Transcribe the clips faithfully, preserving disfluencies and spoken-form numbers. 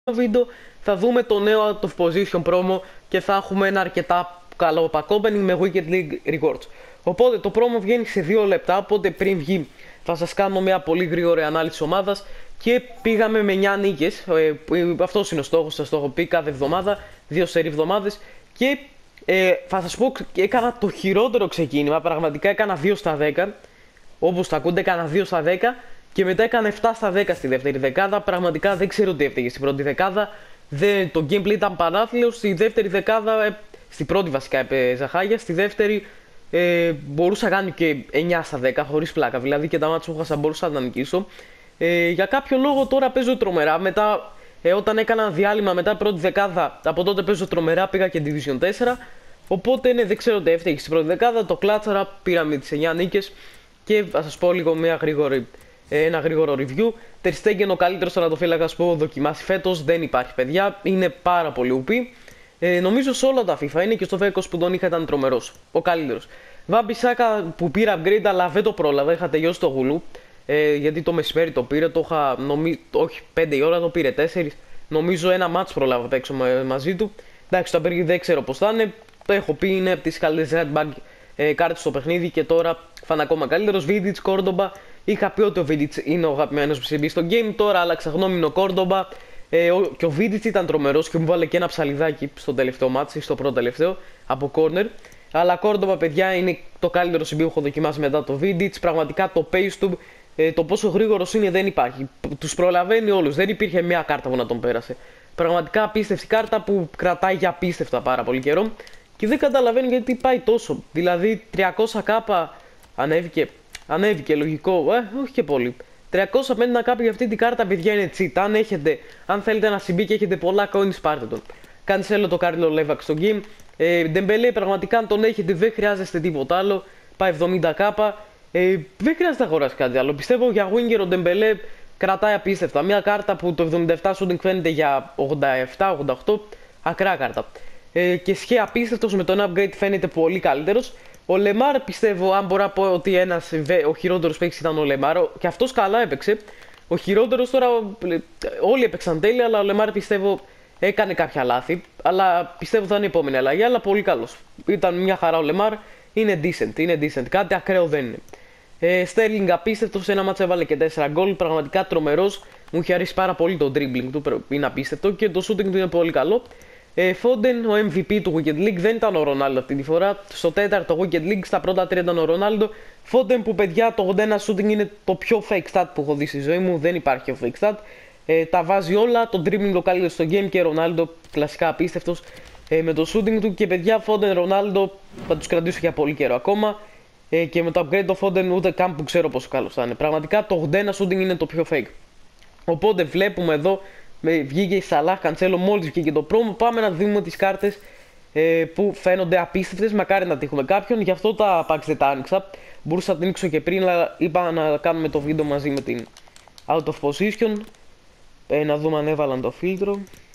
βίντεο θα δούμε το νέο Out of Position promo και θα έχουμε ένα αρκετά καλό pack opening με Weekend League rewards. Οπότε το promo βγαίνει σε δύο λεπτά, οπότε πριν βγει θα σας κάνω μια πολύ γρήγορη ανάλυση της ομάδας. Και πήγαμε με εννιά νίκες, ε, αυτός είναι ο στόχος, σας το έχω πει κάθε εβδομάδα, δύο σερί εβδομάδες. Και ε, θα σας πω, έκανα το χειρότερο ξεκίνημα, πραγματικά έκανα δύο στα δέκα, όπως τα ακούτε έκανα δύο στα δέκα. Και μετά έκανε επτά στα δέκα στη δεύτερη δεκάδα. Πραγματικά δεν ξέρω τι έφταιγε στην πρώτη δεκάδα. Δεν, το gameplay ήταν παράθλιο. Στη δεύτερη δεκάδα, ε, στην πρώτη βασικά έπαιζα χάγια. Στη δεύτερη ε, μπορούσα να κάνω και εννιά στα δέκα χωρίς πλάκα. Δηλαδή και τα μάτια που χάσα μπορούσα να τα νικήσω. Ε, για κάποιο λόγο τώρα παίζω τρομερά. Μετά, ε, όταν έκανα διάλειμμα μετά πρώτη δεκάδα, από τότε παίζω τρομερά. Πήγα και Division τέσσερα. Οπότε ναι, δεν ξέρω τι έφταιγε στην πρώτη δεκάδα. Το κλάτσαρα, πήραμε τις εννιά νίκες. Και θα σας πω λίγο μια γρήγορη. Ένα γρήγορο review. Ter Stegen ο καλύτερος τερματοφύλακας που έχω δοκιμάσει φέτος. Δεν υπάρχει, παιδιά. Είναι πάρα πολύ ουπί. Ε, νομίζω σε όλα τα FIFA είναι και στο είκοσι που τον είχα ήταν τρομερός. Ο καλύτερος. Βάμπισάκα που πήρα upgrade αλλά δεν το πρόλαβα. Είχα τελειώσει το γουλού. Ε, γιατί το μεσημέρι το πήρε. Το είχα νομί... Όχι πέντε η ώρα, το πήρε τέσσερα. Νομίζω ένα match πρόλαβα να παίξω μαζί του. Εντάξει, το upgrade δεν ξέρω πώς θα είναι. Το έχω πει, είναι από τις καλύτερες red bag ε, κάρτες στο παιχνίδι και τώρα θα είναι ακόμα καλύτερος. Vidic, Κόρντομπα. Είχα πει ότι ο Vidic είναι ο αγαπημένος που συμβεί στο game. Τώρα άλλαξα γνώμη, είναι ο Κόρντομπα. Ε, ο, και ο Vidic ήταν τρομερός και μου βάλε και ένα ψαλιδάκι στο τελευταίο μάτσι, στο πρώτο τελευταίο, από corner. Αλλά Κόρντομπα, παιδιά, είναι το καλύτερο συμπί που έχω δοκιμάσει μετά το Vidic. Πραγματικά το pace του, ε, το πόσο γρήγορος είναι δεν υπάρχει. Τους προλαβαίνει όλους. Δεν υπήρχε μια κάρτα που να τον πέρασε. Πραγματικά απίστευτη κάρτα που κρατάει για απίστευτα πάρα πολύ καιρό. Και δεν καταλαβαίνω γιατί πάει τόσο. Δηλαδή τριακόσια κάπα ανέβηκε. Ανέβηκε, λογικό, ε, όχι και πολύ. τριακόσια πενήντα κάπου για αυτή την κάρτα, παιδιά, είναι cheat. Αν, έχετε, αν θέλετε ένα συμπί και έχετε πολλά coins, πάρτε τον. Cancelo το Κάρλο Λέβαξ στο game. Ε, Ντεμπελέ, πραγματικά αν τον έχετε δεν χρειάζεστε τίποτα άλλο. Πάει εβδομήντα κάπα. Ε, δεν χρειάζεται να αγοράσει κάτι άλλο. Πιστεύω για winger ο Ντεμπελέ κρατάει απίστευτα. Μια κάρτα που το εβδομήντα επτά shooting φαίνεται για ογδόντα επτά ογδόντα οκτώ. Ακραία κάρτα. Ε, και σχέ απίστευτος με τον upgrade φαίνεται πολύ καλύτερος. Ο Λεμάρ, πιστεύω, αν μπορώ να πω ότι ένας, ο χειρότερος παίκτης ήταν ο Λεμάρ, και αυτός καλά έπαιξε. Ο χειρότερος τώρα, όλοι έπαιξαν τέλεια, αλλά ο Λεμάρ πιστεύω έκανε κάποια λάθη. Αλλά πιστεύω θα είναι η επόμενη αλλαγή, αλλά πολύ καλός. Ήταν μια χαρά ο Λεμάρ, είναι decent, είναι decent, κάτι ακραίο δεν είναι. Ε, Sterling απίστευτος, σε ένα μάτσα έβαλε και τέσσερα γκολ, πραγματικά τρομερός. Μου είχε αρέσει πάρα πολύ το dribbling του, είναι απίστευτο και το shooting του είναι πολύ καλό. Ε, Foden, ο εμ βι πι του Weekend League, δεν ήταν ο Ρονάλντο αυτή τη φορά. Στο τέταρτο Weekend League, στα πρώτα τρία ήταν ο Ρονάλντο. Foden που, παιδιά, το ογδόντα ένα shooting είναι το πιο fake stat που έχω δει στη ζωή μου. Δεν υπάρχει ο fake stat. Ε, τα βάζει όλα, το dribbling το καλύτερο στο game και Ρονάλντο κλασικά απίστευτος ε, με το shooting του. Και, παιδιά, Foden, Ρονάλντο θα τους κρατήσω για πολύ καιρό ακόμα. Ε, και με το upgrade το Foden ούτε καν που ξέρω πόσο καλό θα είναι. Πραγματικά το ογδόντα ένα shooting είναι το πιο fake. Οπότε βλέπουμε εδώ. Με, βγήκε η Σαλάχ, Καντσέλο, μόλις βγήκε το promo. Πάμε να δούμε τις κάρτες ε, που φαίνονται απίστευτες. Μακάρι να τύχουμε κάποιον. Γι' αυτό τα packs δεν τα άνοιξα. Μπορούσα να την ανοίξω και πριν, αλλά είπα να κάνουμε το βίντεο μαζί με την Out of Position. Ε, να δούμε αν έβαλαν το φίλτρο.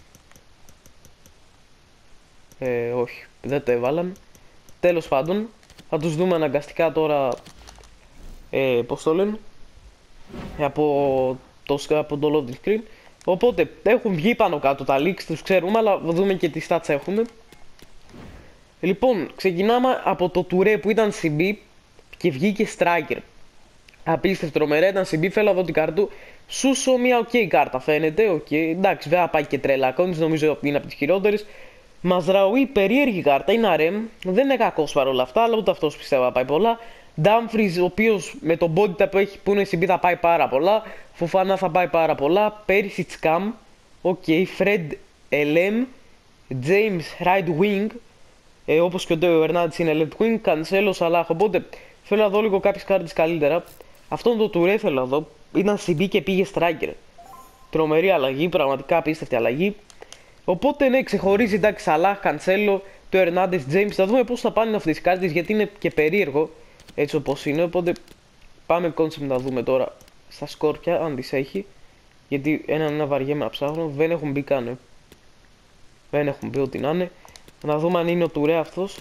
Ε, όχι, δεν το έβαλαν. Τέλος πάντων, θα τους δούμε αναγκαστικά τώρα. Ε, πώς το λένε, από το, από το loading screen. Οπότε έχουν βγει πάνω κάτω τα leaks, τους ξέρουμε, αλλά θα δούμε και τι stats έχουμε. Λοιπόν, ξεκινάμε από το Touré που ήταν σι μπι και βγήκε striker. Απίστευτο, τρομερά, ήταν σι μπι, θέλω εδώ την κάρτου. Σούσο, μια ok κάρτα φαίνεται, ok, εντάξει, βέβαια πάει και τρέλα κόντις, νομίζω είναι από τις χειρότερες. Μαζραουί, περίεργη κάρτα, είναι αρέμ, δεν είναι κακός παρόλα αυτά, αλλά ούτε αυτός πιστεύω θα πάει πολλά. Dumfries, ο οποίος με τον body type που έχει που είναι σι μπι θα πάει πάρα πολλά. Φοφανά θα πάει πάρα πολλά. Πέρυσι Scam. Οκ. Okay. Fred Elem. James right wing. Ε, όπως και ο Ντέο Ερνάντης είναι left wing. Cancelo Salah. Οπότε θέλω να δω λίγο κάποιες κάρτες καλύτερα. Αυτόν το Touré θέλω να δω. Ήταν σι μπι και πήγε striker. Τρομερή αλλαγή. Πραγματικά απίστευτη αλλαγή. Οπότε ναι, ξεχωρίζει, εντάξει, Salah, Cancelo, το Ερνάντης, James. Θα δούμε πώς θα πάνε αυτές τις κάρτες γιατί είναι και περίεργο. Έτσι όπως είναι, οπότε πάμε concept να δούμε τώρα στα σκόρπια αν τις έχει. Γιατί έναν ένα βαριέμαι να ψάχνω, δεν έχουν μπει καν. Ε. Δεν έχουν μπει ό,τι να είναι. Να δούμε αν είναι ο Touré αυτός.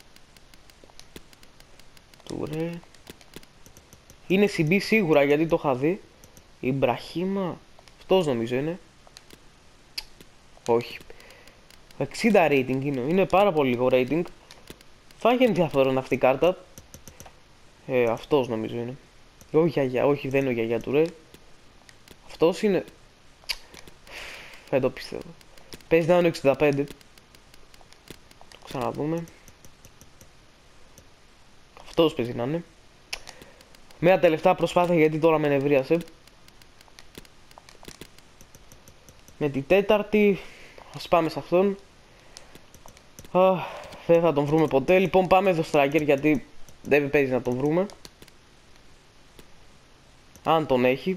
Touré. Είναι σι μπι σίγουρα γιατί το είχα δει. Η Μπραχίμα. Αυτός νομίζω είναι. Όχι. εξήντα rating είναι, είναι πάρα πολύ λίγο rating. Θα έχει ενδιαφέρον αυτή η κάρτα. Ε, αυτός νομίζω είναι. Όχι γιαγιά, όχι δεν είναι ο γιαγιά του ρε. Αυτός είναι. Δεν το πιστεύω. Παίζει να είναι εξήντα πέντε. Το ξαναδούμε. Αυτός παίζει να είναι. Μια τελευταία προσπάθεια γιατί τώρα με νευρίασε. Με την τέταρτη. Ας πάμε σε αυτόν. Α, δεν θα τον βρούμε ποτέ. Λοιπόν πάμε εδώ striker γιατί δεν παίζει να τον βρούμε. Αν τον έχει.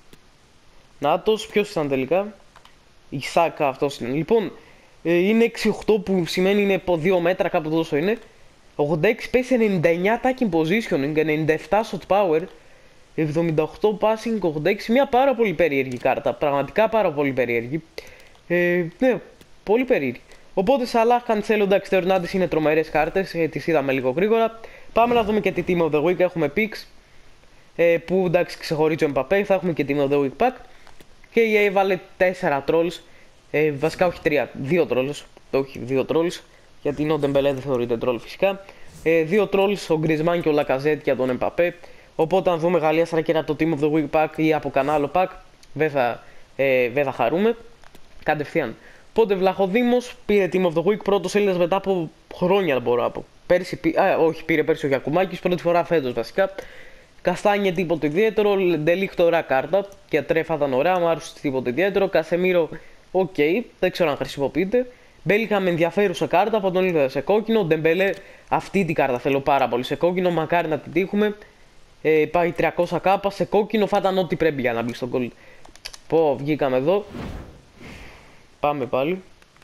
Νάτος, ποιος ήταν τελικά? Η Σάκα, αυτός είναι. Λοιπόν, είναι έξι οκτώ που σημαίνει είναι από δύο μέτρα, κάπου τόσο είναι. ογδόντα έξι pace, ενενήντα εννιά attacking positioning, ενενήντα επτά shot power, εβδομήντα οκτώ passing, ογδόντα έξι. Μια πάρα πολύ περίεργη κάρτα. Πραγματικά πάρα πολύ περίεργη. Ε, ναι, πολύ περίεργη. Οπότε Σαλάχ, Καντσέλο, εντάξει, Τερνάντες είναι τρομερές κάρτες. Ε, τις είδαμε λίγο γρήγορα. Πάμε να δούμε και τη Team of the Week. Έχουμε picks. Ε, που εντάξει ξεχωρίζει ο Mbappé. Θα έχουμε και Team of the Week pack. Και η ι έι βάλε τέσσερα trolls. Ε, βασικά όχι τρία, δύο trolls. Όχι, δύο trolls. Γιατί ο Ντεμπελέ δεν θεωρείται troll φυσικά. Ε, δύο trolls, ο Γκρισμάν και ο Λακαζέτ για τον Mbappé. Οπότε αν δούμε Γαλλία Στράκερα το Team of the Week pack ή από κανάλι pack, δεν θα, ε, δεν θα χαρούμε. Κατευθείαν. Οπότε Βλαχοδήμος πήρε Team of the Week πρώτο Έλληνας μετά από χρόνια μπορώ να πω. Πέρσι, α, όχι, πήρε πέρσι ο Γιακουμάκης, πρώτη φορά φέτος βασικά. Καστάνιε τίποτα ιδιαίτερο, Ντελίχτ ωραία κάρτα και Τρέφα ήταν ωραία, μου άρεσε τίποτα ιδιαίτερο. Κασεμίρο, οκ, okay, δεν ξέρω αν χρησιμοποιείται. Μπέλιχα με ενδιαφέρουσα κάρτα, από τον είδα σε κόκκινο. Ντεμπελέ, αυτή την κάρτα θέλω πάρα πολύ σε κόκκινο, μακάρι να την τύχουμε. Ε, πάει τριακόσια κάπα σε κόκκινο, θα ήταν ό,τι πρέπει για να μπει στον gold. Πω, βγήκαμε εδώ. Πάμε πάλι.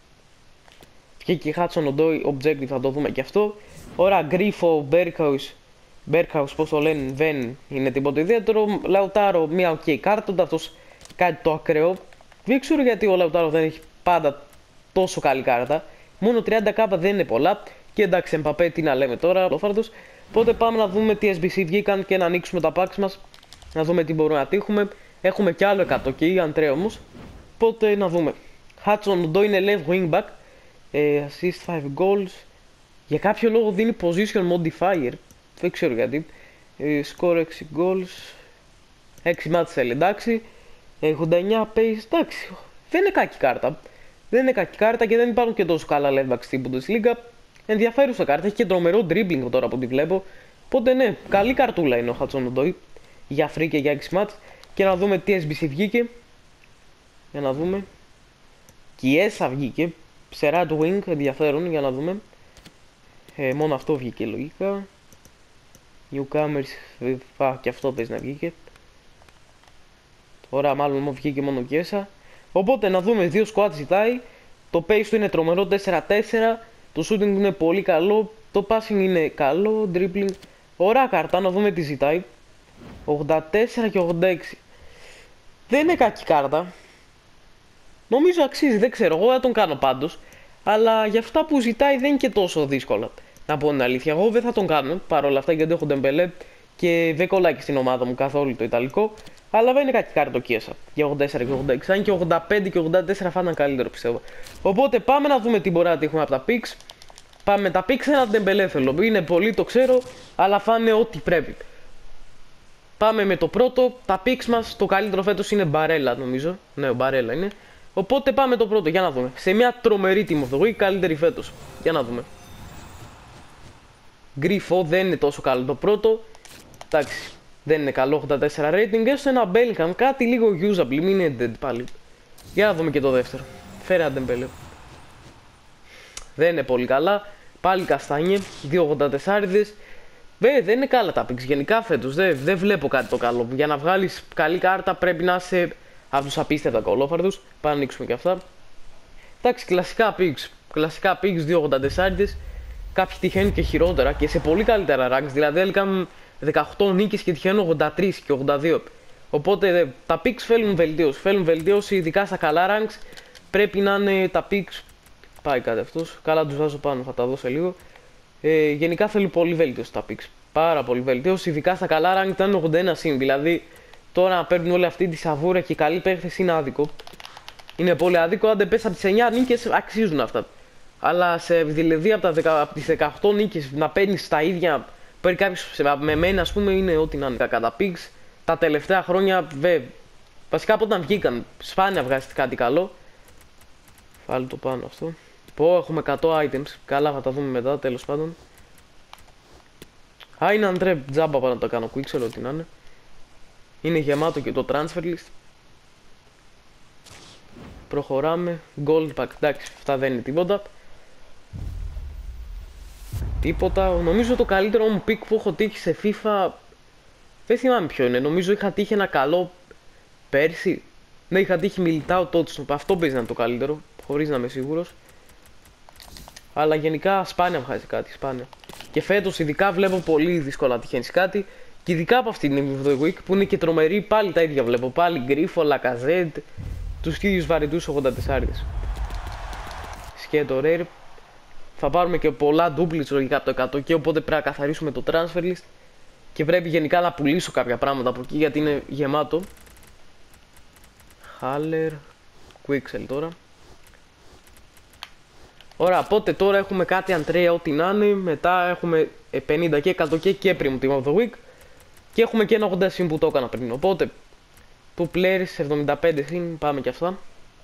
Βγήκε η Hudson Odoi, objective θα το δούμε και αυτό. Ωραία, Γκρίφο, Berghaus. Berghaus, πώς το λένε, δεν είναι τίποτα ιδιαίτερο. Λαουτάρο, μια ok κάρτα, αυτός κάτι το ακραίο. Δεν ξέρω γιατί ο Λαουτάρο δεν έχει πάντα τόσο καλή κάρτα. Μόνο τριάντα κάπα δεν είναι πολλά. Και εντάξει, Mbappé, τι να λέμε τώρα, ολόφαρτος. Οπότε πάμε να δούμε τι ες μπι σι βγήκαν και να ανοίξουμε τα packs μας. Να δούμε τι μπορούμε να τύχουμε. Έχουμε κι άλλο εκατό και αντρέ όμως. Οπότε να δούμε. Hudson Odoi είναι left wing back. Ε, assist πέντε goals. Για κάποιο λόγο δίνει position modifier. Δεν ξέρω γιατί. Ε, score έξι goals. έξι μάτς θέλει, εντάξει. ογδόντα εννιά pace, εντάξει. Δεν είναι κακή κάρτα. Δεν είναι κακή κάρτα και δεν υπάρχουν και τόσο καλά left back στην Bundesliga. Ενδιαφέρουσα κάρτα. Έχει και τρομερό dribbling τώρα που τη βλέπω. Οπότε ναι, καλή καρτούλα είναι ο Hudson Odoi. Για free και για έξι μάτς. Και να δούμε τι ες μπι σι βγήκε. Για να δούμε. Κιέσα βγήκε. Σε right wing, ενδιαφέρον για να δούμε. Ε, μόνο αυτό βγήκε λογικά. Newcomers, α, και αυτό παίζει να βγήκε. Τώρα μάλλον μου βγήκε μόνο Κιέσα. Οπότε να δούμε, δύο squad ζητάει. Το pace του είναι τρομερό, τέσσερα τέσσερα. Το shooting είναι πολύ καλό. Το passing είναι καλό, dribbling. Ωραία κάρτα, να δούμε τι ζητάει. ογδόντα τέσσερα και ογδόντα έξι. Δεν είναι κακή κάρτα. Νομίζω αξίζει, δεν ξέρω, εγώ δεν τον κάνω πάντως. Αλλά για αυτά που ζητάει δεν είναι και τόσο δύσκολα. Να πω την αλήθεια, εγώ δεν θα τον κάνω παρόλα αυτά γιατί έχω Ντεμπελέ και δεν κολλάει και στην ομάδα μου καθόλου το Ιταλικό. Αλλά δεν είναι κακή κάρτα το Κιέσα για ογδόντα τέσσερα και ογδόντα έξι. Αν και ογδόντα πέντε και ογδόντα τέσσερα θα ήταν καλύτερο πιστεύω. Οπότε πάμε να δούμε τι μπορεί να τύχουμε από τα picks. Πάμε τα picks, ένα Ντεμπελέ θέλω. Είναι πολύ, το ξέρω, αλλά φάνε ό,τι πρέπει. Πάμε με το πρώτο. Τα picks μας, το καλύτερο φέτος είναι Μπαρέλα νομίζω. Ναι, ο Μπαρέλα είναι. Οπότε πάμε το πρώτο, για να δούμε. Σε μια τρομερή Team of the Week, καλύτερη φέτος. Για να δούμε. Γκρίφο δεν είναι τόσο καλό το πρώτο. Εντάξει, δεν είναι καλό, ογδόντα τέσσερα rating. Έστω ένα Bellingham, κάτι λίγο usable, μην είναι dead πάλι. Για να δούμε και το δεύτερο. Φέρε Αντεμπέλε. Δεν είναι πολύ καλά. Πάλι Καστάνιε, δύο ογδόντα τέσσερα. Δεν, δεν είναι καλά τα picks. Γενικά φέτος δεν, δεν βλέπω κάτι το καλό. Για να βγάλεις καλή κάρτα πρέπει να είσαι από τους απίστευτα κολόφαρδους. Πάμε να ανοίξουμε και αυτά. Εντάξει, κλασικά picks. Κλασικά picks δύο ογδόντα τέσσερα. Κάποιοι τυχαίνουν και χειρότερα και σε πολύ καλύτερα ranks. Δηλαδή έλκαν δεκαοκτώ νίκες και τυχαίνουν ογδόντα τρία και ογδόντα δύο. Οπότε τα picks θέλουν βελτίωση. Θέλουν βελτίωση ειδικά στα καλά ranks. Πρέπει να είναι τα picks. Πάει κάτι αυτός. Καλά, τους βάζω πάνω, θα τα δω σε λίγο. Ε, γενικά θέλουν πολύ βελτίωση τα picks. Πάρα πολύ βελτίωση. Ειδικά στα καλά rank ήταν ογδόντα ένα συν. Δηλαδή τώρα να παίρνουν όλη αυτή τη σαβούρα και καλή παίχτες είναι άδικο. Είναι πολύ άδικο. Αν δεν πες από τις εννιά νίκες, αξίζουν αυτά. Αλλά σε δηλαδή από, τα δεκα, από τις δεκαοκτώ νίκες να παίρνεις τα ίδια. Παίρνει κάποιος με μένα, ας πούμε, είναι ό,τι να είναι. Κατά πίξ τα τελευταία χρόνια, βε, βασικά από όταν βγήκαν, σπάνια βγάζει κάτι καλό. Βάλει το πάνω αυτό. Πω, έχουμε εκατό items. Καλά, θα τα δούμε μετά, τέλος πάντων. Α, είναι αντρέ, τζάμπα πάνω να το κάνω. Quick, ό,τι να είναι. Είναι γεμάτο και το transfer list. Προχωράμε. Gold pack, εντάξει, αυτά δεν είναι τίποτα. Τίποτα. Νομίζω το καλύτερο μου pick που έχω τύχει σε FIFA. Δεν θυμάμαι ποιο είναι. Νομίζω είχα τύχει ένα καλό πέρσι. Ναι, είχα τύχει Militao Touchstone. Αυτό παίζει να είναι το καλύτερο. Χωρίς να είμαι σίγουρος. Αλλά γενικά σπάνια βγάζει κάτι. Σπάνια. Και φέτος ειδικά βλέπω πολύ δύσκολα να τυχαίνεις κάτι. Και ειδικά από αυτήν την of the week που είναι και τρομερή. Πάλι τα ίδια βλέπω. Πάλι Γκρίφο, Λακαζέντ. Τους ίδιους βαρετούς ογδόντα τέσσερα. Σκέτο rare. Θα πάρουμε και πολλά duplicates λογικά από το εκατό και οπότε πρέπει να καθαρίσουμε το transfer list. Και πρέπει γενικά να πουλήσω κάποια πράγματα από εκεί γιατί είναι γεμάτο. Haller, Quixel τώρα. Ωραία, οπότε τώρα έχουμε κάτι αντρέα ό,τι να είναι. Μετά έχουμε πενήντα και εκατό και και πριν Team of the Week. Και έχουμε και ένα ογδόντα συν που το έκανα πριν. Οπότε, two players, εβδομήντα πέντε συν, πάμε και αυτά.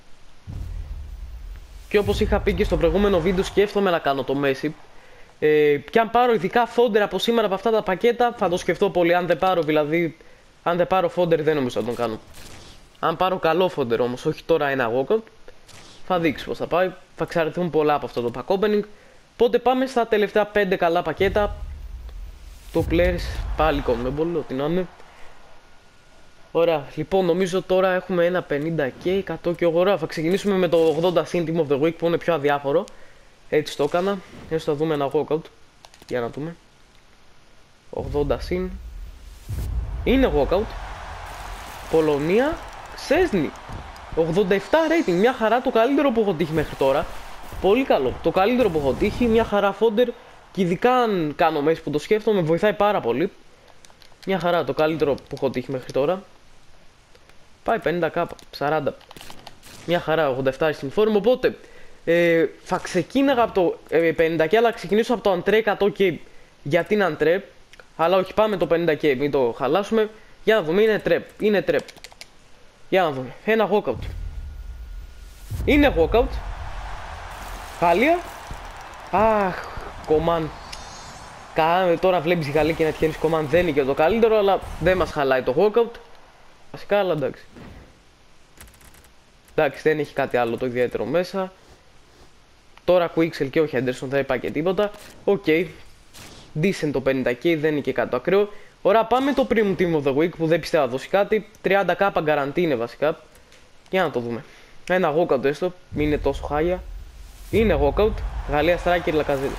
Και όπως είχα πει και στο προηγούμενο βίντεο, σκέφτομαι να κάνω το Messi. Ε, και αν πάρω ειδικά fodder από σήμερα από αυτά τα πακέτα, θα το σκεφτώ πολύ. Αν δεν πάρω, δηλαδή, αν δεν πάρω fodder, δεν νομίζω να τον κάνω. Αν πάρω καλό fodder όμως, όχι τώρα ένα walkout, θα δείξει πως θα πάει. Θα εξαρτηθούν πολλά από αυτό το pack opening. Οπότε πάμε στα τελευταία πέντε καλά πακέτα. Το players πάλι commonable, ό,τι να είναι. Ωραία, λοιπόν νομίζω τώρα έχουμε ένα πενήντα και εκατό και ωραία. Θα ξεκινήσουμε με το ογδόντα συν Team of the Week που είναι πιο αδιάφορο. Έτσι το έκανα. Έτσι θα δούμε ένα walkout. Για να δούμε. ογδόντα συν. Είναι walkout. Πολωνία. Σέσνη. ογδόντα επτά rating. Μια χαρά, το καλύτερο που έχω τύχει μέχρι τώρα. Πολύ καλό. Το καλύτερο που έχω τύχει. Μια χαρά fodder. Και ειδικά αν κάνω μέσα που το σκέφτομαι, βοηθάει πάρα πολύ. Μια χαρά, το καλύτερο που έχω τύχει μέχρι τώρα. Πάει πενήντα χιλιάδες, σαράντα. Μια χαρά, ογδόντα επτά στην φόρμα. Οπότε ε, θα ξεκίναγα από το ε, πενήντα και αλλά ξεκινήσω από το αντρέ εκατό και γιατί είναι αντρέ. Αλλά όχι, πάμε το πενήντα και μην το χαλάσουμε. Για να δούμε, είναι trap. Είναι trap. Για να δούμε. Ένα walkout. Είναι walkout. Γαλλία. Αχ, κομμάν. Κα, τώρα βλέπεις η Γαλλία και να τυχαίνεις κομμάν δεν είναι και το καλύτερο, αλλά δεν μας χαλάει το walkout. Βασικά, αλλά εντάξει. Εντάξει, δεν έχει κάτι άλλο το ιδιαίτερο μέσα. Τώρα Quixel και ο Henderson δεν είπα και τίποτα. Οκ. Okay. Decent το πενήντα κέι, δεν είναι και κάτι το ακραίο. Ωραία, πάμε το Premium Team of the Week που δεν πιστεύω να δώσει κάτι. τριάντα χιλιάδες guarantee είναι βασικά. Για να το δούμε. Ένα walkout έστω, μην είναι τόσο χάλια. Είναι walkout. Γαλλία Striker Lacazette.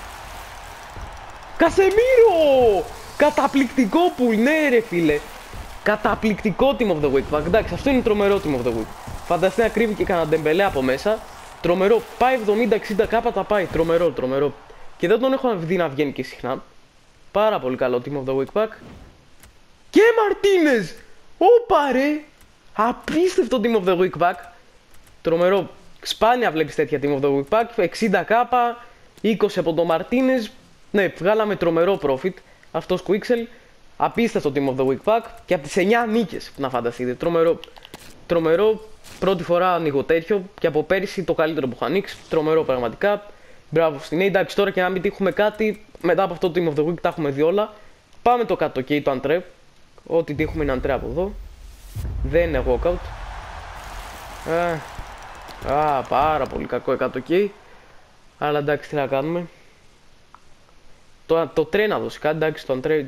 Κασεμίρο! Καταπληκτικό που ναι ρε φίλε. Καταπληκτικό Team of the Week. Εντάξει, αυτό είναι τρομερό Team of the Week. Φανταστείτε να κρύβει και κανένα Ντεμπελέ από μέσα. Τρομερό. Πάει εβδομήντα εξήντα χιλιάδες, τα πάει. Τρομερό, τρομερό. Και δεν τον έχω δει να βγαίνει και συχνά. Πάρα πολύ καλό Team of the Week pack. Και Μαρτίνες! Όπα ρε! Απίστευτο Team of the Week pack. Τρομερό. Σπάνια βλέπεις τέτοια Team of the Week pack. εξήντα χιλιάδες, είκοσι από το Μαρτίνες. Ναι, βγάλαμε τρομερό profit. Αυτός Quixel. Απίστευτο Team of the Week pack. Και από τις εννιά νίκες να φανταστείτε. Τρομερό. Τρομερό. Πρώτη φορά ανοίγω τέτοιο. Και από πέρυσι το καλύτερο που έχω ανοίξει. Τρομερό πραγματικά. Μπράβο στην εντάξει, τώρα και να μην τύχουμε κάτι. Μετά από αυτό το Team of the Week τα έχουμε δει όλα. Πάμε το κάτω και το αντρέ. Ό,τι τύχουμε είναι αντρέ από εδώ. Δεν είναι walkout. Α, α, πάρα πολύ κακό εκατό κέι. Αλλά εντάξει, τι να κάνουμε. Το, το τρέ να δώσει κάτι, εντάξει, το αντρέ.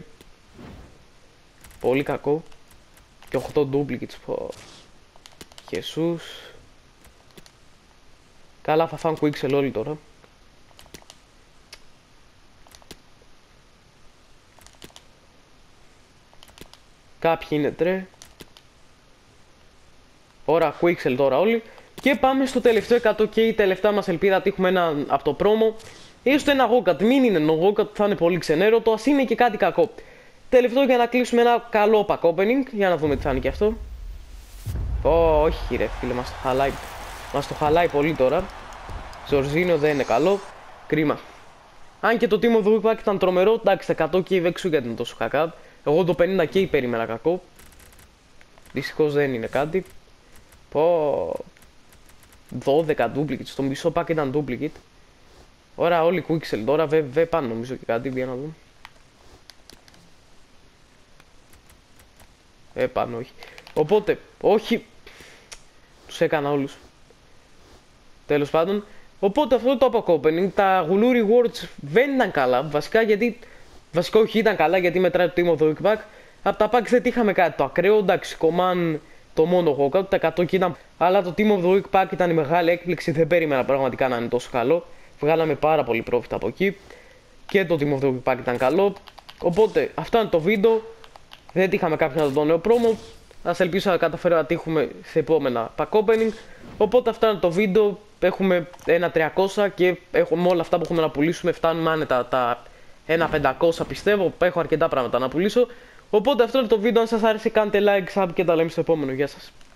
Πολύ κακό. Και οκτώ duplicates. Χεσούς. Καλά, θα φάνε Quixel όλοι τώρα. Κάποιοι είναι τρε. Ωραία, Quixel τώρα όλοι. Και πάμε στο τελευταίο εκατό κέι. Η τελευταία μας ελπίδα να τύχουμε ένα από το πρόμο. Έστω ένα walkout. Μην είναι ένα walkout, θα είναι πολύ ξενέρωτο. Ας είναι και κάτι κακό. Τελευταίο για να κλείσουμε ένα καλό pack opening. Για να δούμε τι θα είναι και αυτό. Ω, όχι ρε φίλε, μας το χαλάει. Μας το χαλάει πολύ τώρα. Ζορζίνιο δεν είναι καλό. Κρίμα. Αν και το Team of the Week Pack ήταν τρομερό, εντάξει, εκατό κέι δεν ξέρω γιατί είναι τόσο κακά. Εγώ το πενήντα κέι περίμενα κακό. Δυστυχώς δεν είναι κάτι. Πω. δώδεκα duplicate. Στο μισό pack ήταν duplicate. Ωραία, όλοι Quixel. Τώρα δεν πάνε νομίζω και κάτι. Για να δούμε. Ε, πάνω όχι. Οπότε, όχι. Τους έκανα όλους. Τέλος πάντων. Οπότε αυτό το pack opening, τα Gulu Rewards δεν ήταν καλά. Βασικά γιατί. Βασικά όχι ήταν καλά γιατί μετράει το Team of the Week Pack. Από τα packs δεν είχαμε κάτι το ακραίο. Εντάξει, Command το μόνο Hawkout, τα εκατό και ήταν. Αλλά το Team of the Week Pack ήταν η μεγάλη έκπληξη. Δεν περίμενα πραγματικά να είναι τόσο καλό. Βγάλαμε πάρα πολύ profit από εκεί. Και το Team of the Week Pack ήταν καλό. Οπότε αυτό είναι το βίντεο. Δεν είχαμε κάποιον να το νέο promo. Ας ελπίσω να καταφέρω να τύχουμε σε επόμενα pack opening. Οπότε αυτό είναι το βίντεο. Έχουμε ένα τριακόσια και έχουμε όλα αυτά που έχουμε να πουλήσουμε. Φτάνουμε άνετα τα ένα πεντακόσια πιστεύω. Έχω αρκετά πράγματα να πουλήσω. Οπότε αυτό είναι το βίντεο. Αν σας άρεσε κάντε like, sub και τα λέμε στο επόμενο. Γεια σας.